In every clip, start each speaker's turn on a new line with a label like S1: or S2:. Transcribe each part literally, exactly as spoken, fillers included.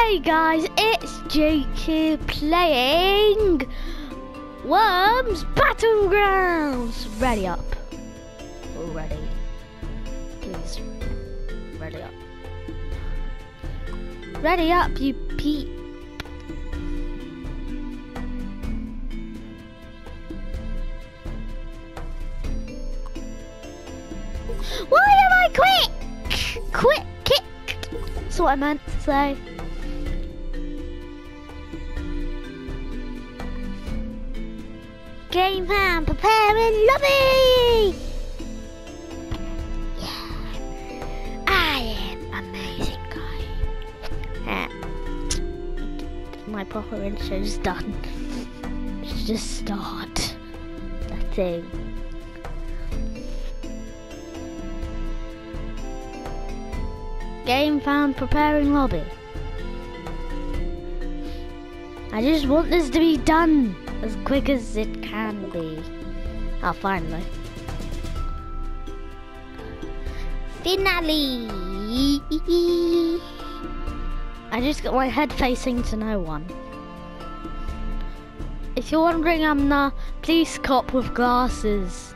S1: Hey guys, it's Jake here playing Worms Battlegrounds. Ready up. Ready. Please. Ready up. Ready up, you peep. Why am I quick? Quick kick. That's what I meant to say. Game plan, preparing lobby! Yeah, I am amazing guy. Ah. My proper intro is done. Let's just start that thing. Game found, preparing lobby. I just want this to be done as quick as it can be. Oh, finally. Finale! I just got my head facing to no one. If you're wondering, I'm the police cop with glasses.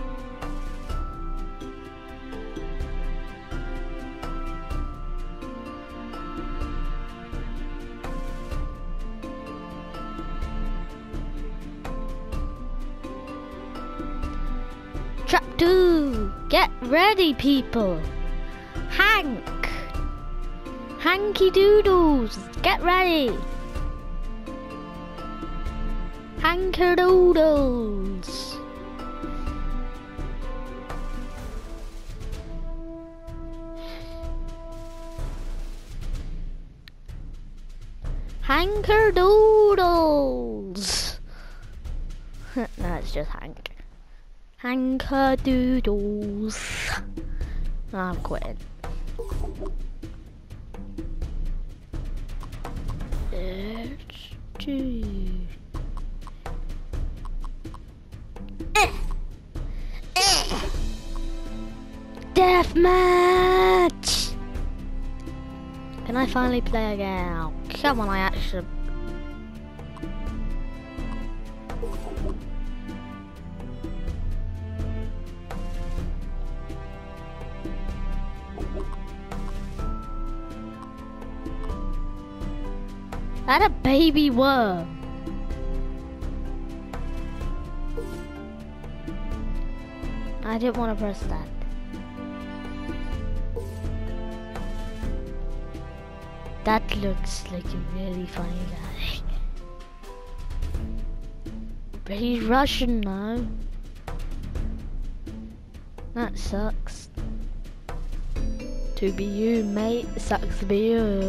S1: Trap two, get ready people. Hank, Hanky Doodles, get ready. Hanker-doodles. Hanker-doodles. No, it's just Hank. Hanker-doodles. Oh, I'm quitting. Let's do. Deathmatch! Can I finally play again? Oh, come on, I actually. That a baby worm. I didn't want to press that. That looks like a really funny guy. But he's Russian now. That sucks. To be you, mate. Sucks to be you.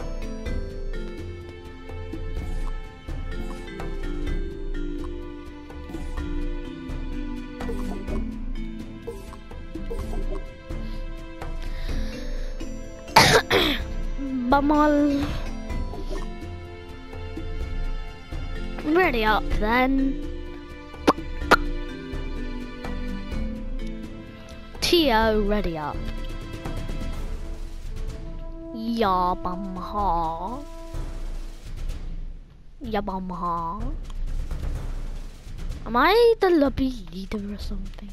S1: Bummal. Ready up then. T O ready up. Ya bum ha. Ya bum ha. Am I the lobby leader or something?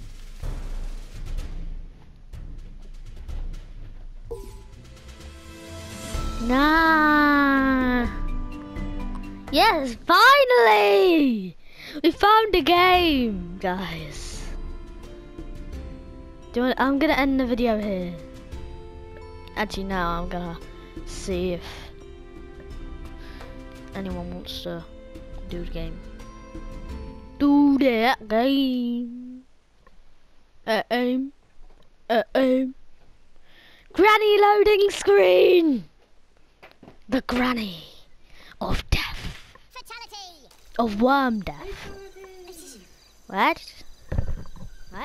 S1: Nah. Yes, finally! We found a game, guys. Do you want, I'm gonna end the video here. Actually, no, I'm gonna see if anyone wants to do the game. Do that game. Uh aim. Uh aim. Granny loading screen. The granny of death. Fatality. Of worm death. What? What?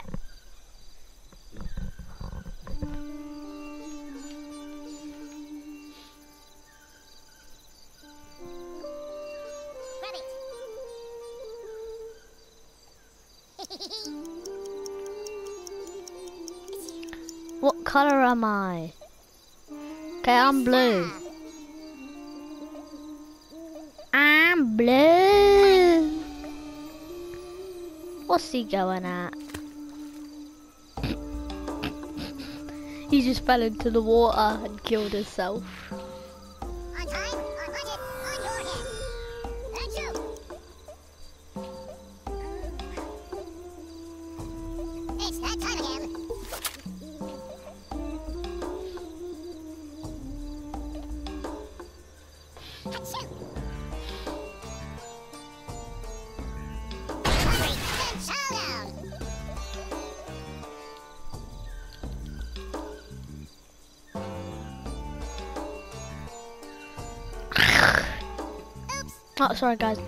S2: Rabbit.
S1: What color am I? Okay, I'm blue. Blue. What's he going at? He just fell into the water and killed himself.
S2: On time, on budget, on your head. That's you. It's that time again. Achoo. Hurry, then chow down.
S1: Oh, sorry guys.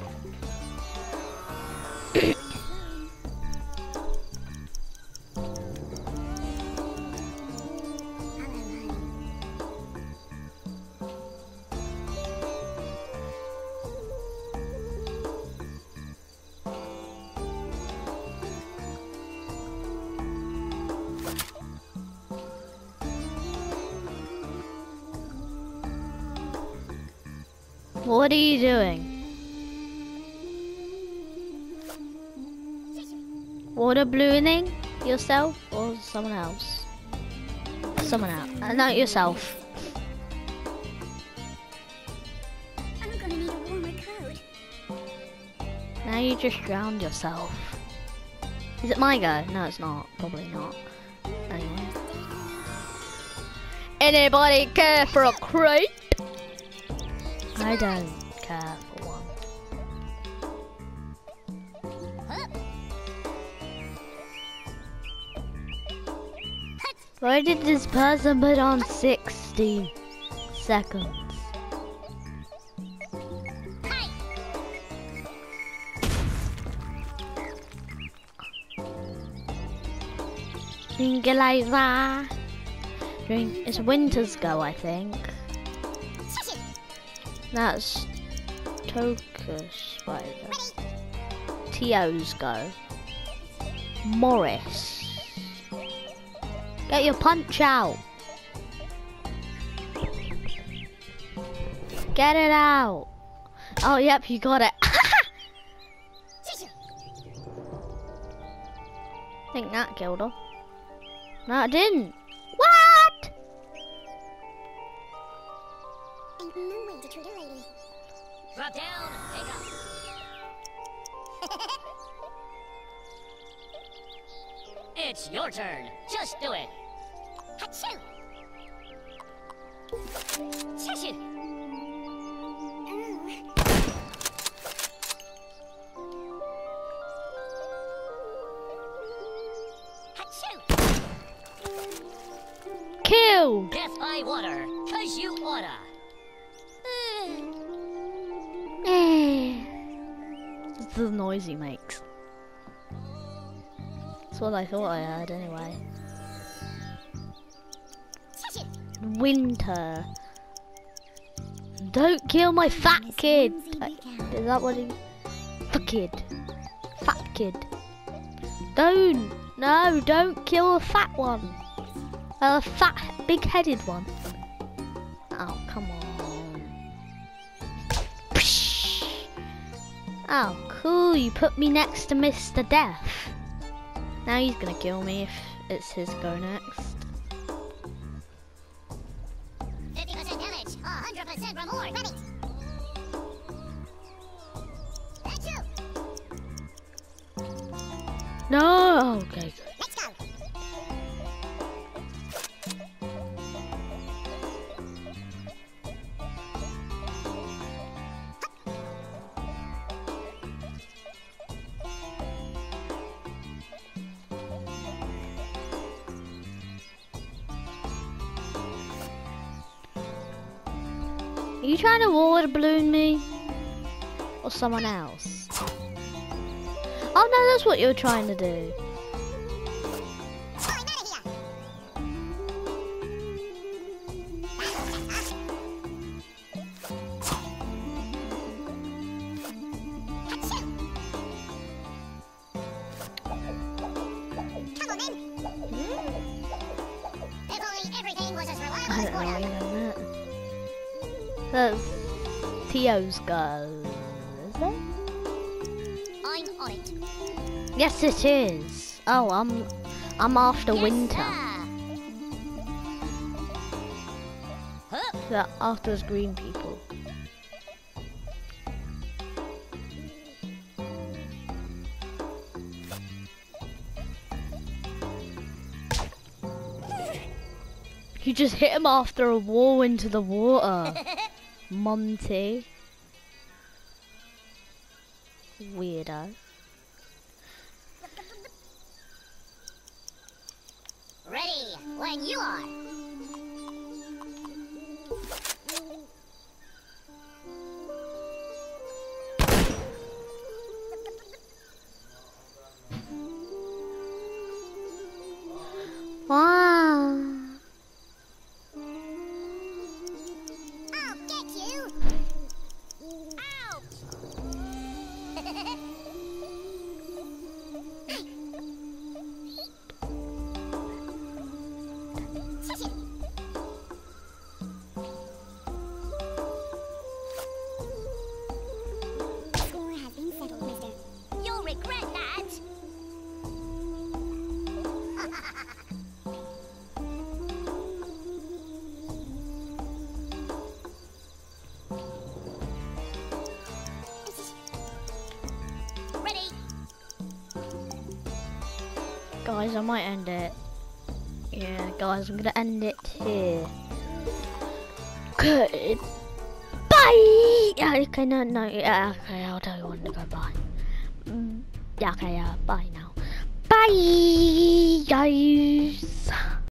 S1: What are you doing? Water ballooning yourself or someone else? Someone else. Uh, not yourself.
S2: I'm gonna need a warmer coat.
S1: Now you just drowned yourself. Is it my go? No, it's not. Probably not. Anyway. Anybody care for a crate? I don't care for one. Why did this person put on sixty seconds? Drink it like that. Drink. It's Winter's go, I think. That's Tokus Spider. Tio's go. Morris. Get your punch out. Get it out. Oh, yep, you got it. I think that killed her. No, it didn't. What?
S2: Ain't no way to treat a lady.
S3: Drop down, take up. It's your turn. Just do it.
S2: Achoo! Cheshire! Achoo!
S1: Kill.
S3: Death by water, cause you oughta.
S1: It's the noise he makes. That's what I thought I heard anyway.
S2: Cheshire!
S1: Winter. Don't kill my fat kid. Uh, Is that what he? Fat kid. Fat kid. Don't. No, don't kill a fat one. A fat, big-headed one. Oh, come on. Psh. Oh, cool. You put me next to Mister Death. Now he's gonna kill me if it's his go next.
S2: fifty percent damage, one hundred percent reward. Ready. That's you.
S1: No. Okay.
S2: Let's go.
S1: Are you trying to water balloon me? Or someone else? Oh no, that's what you're trying to do.
S2: Oh, I'm out of here. Achoo! Come on then. If only everything was as
S1: I
S2: reliable as
S1: don't know
S2: water.
S1: any of that. That's Tio's go. Is there?
S2: I'm on it.
S1: Yes, it is. Oh, I'm, I'm after
S2: Yes,
S1: winter.
S2: sir.
S3: Hup.
S1: So after us green people. You just hit him after a wall into the water, Monty. Weirdo.
S2: Ready when you are.
S1: Wow.
S2: I'll get you. Ouch. Score has been settled, mister. You'll regret that. Ready?
S1: Guys, I might end it. Yeah, guys, I'm gonna end it here. Good. Bye! Yeah, okay, no, no, yeah, okay, I'll tell you when to go bye. Mm, yeah, okay, yeah, bye now. Bye, guys!